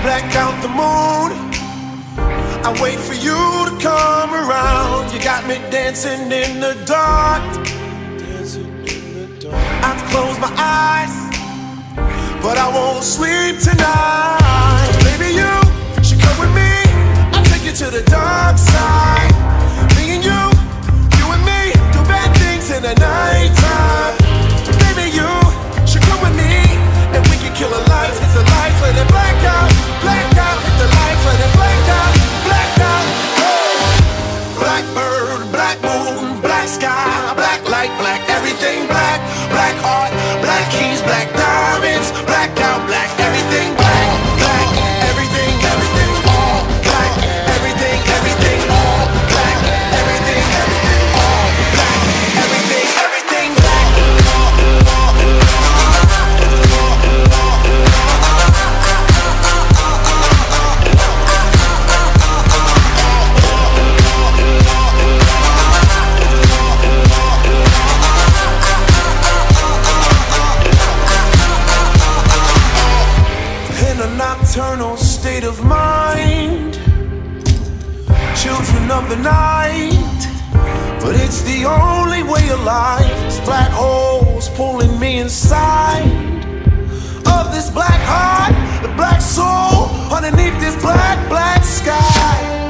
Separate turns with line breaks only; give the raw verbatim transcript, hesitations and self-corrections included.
black out the moon. I wait for you to come around. You got me dancing in the dark. I close my eyes, but I won't sleep tonight. Baby, you should come with me. I'll take you to the dark side. Me and you, you and me, do bad things in the nighttime. Baby, you should come with me, and we can kill the lights, hit the lights, let it black out, black out, hit the lights, let it black out, black out. Hey. Blackbird, black moon, black sky, black light, black everything black, black heart, black keys, black diamonds, black out, black everything black, black everything, everything all black, everything, everything all black, everything, everything all black, everything, everything black. Nocturnal state of mind, children of the night, but it's the only way of life. It's black holes pulling me inside of this black heart, the black soul underneath this black, black sky.